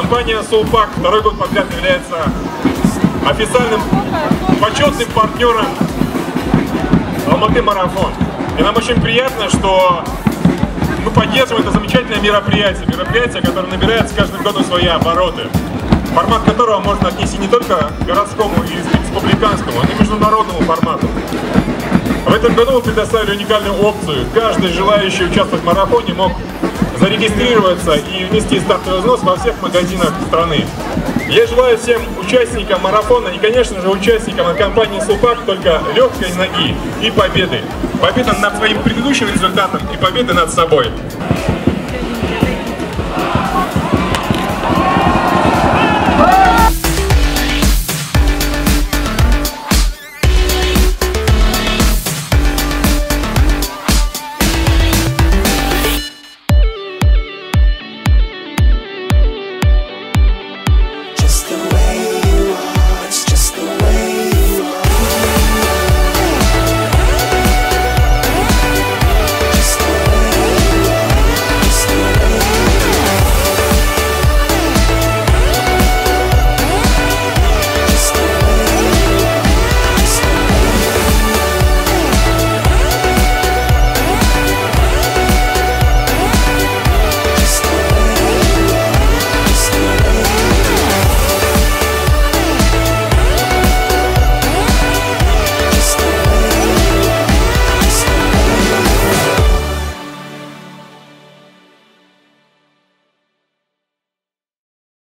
Компания Сулпак второй год подряд является официальным почетным партнером Алматы Марафон. И нам очень приятно, что мы поддерживаем это замечательное мероприятие, которое набирает с каждым годом свои обороты, формат которого можно отнести не только к городскому и республиканскому, но и международному формату. В этом году мы предоставили уникальную опцию. Каждый желающий участвовать в марафоне мог зарегистрироваться и внести стартовый взнос во всех магазинах страны. Я желаю всем участникам марафона и, конечно же, участникам от компании Сулпак только легкой ноги и победы. Победы над своим предыдущим результатом и победы над собой.